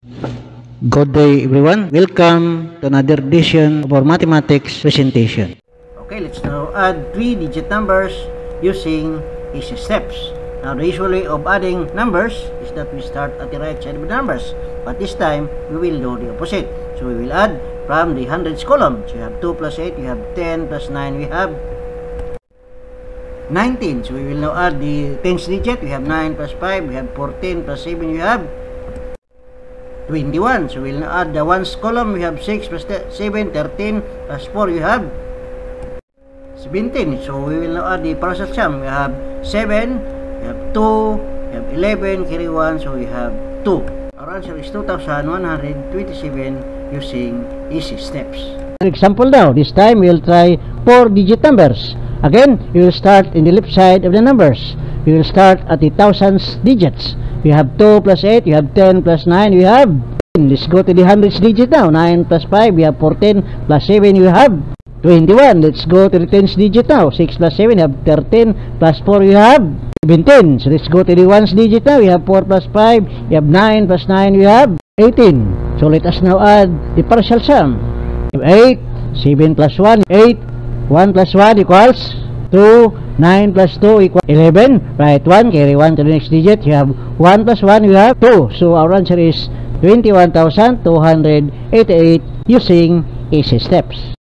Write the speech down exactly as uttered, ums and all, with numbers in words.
Good day everyone, welcome to another edition of our mathematics presentation. Okay, let's now add three digit numbers using easy steps. Now the usual way of adding numbers is that we start at the right side of the numbers, but this time we will do the opposite. So we will add from the hundreds column. So you have two plus eight, you have ten plus nine, we have nineteen. So we will now add the tens digit. We have nine plus five, we have fourteen plus seven, we have twenty-one. So we'll now add the ones column. We have six plus seven, thirteen plus four, you have seventeen. So we will now add the partial sum. We have seven, we have two, we have eleven, carry one, so we have two. Our answer is two thousand one hundred twenty-seven using easy steps. An example now, this time we'll try four digit numbers. Again, we will start in the left side of the numbers. We will start at the thousands digits. We have two plus eight, you have ten plus nine, we have ten. Let's go to the hundreds digit now. nine plus five, we have fourteen plus seven, you have twenty-one. Let's go to the tens digit now. six plus seven, you have thirteen plus four, you have seventeen. So let's go to the ones digit now. We have four plus five, you have nine plus nine, you have eighteen. So let us now add the partial sum. We have eight, seven plus one, eight, one plus one equals two, nine plus two equals eleven. Write one, carry one to the next digit. You have one plus one, you have two. So our answer is twenty-one thousand two hundred eighty-eight using easy steps.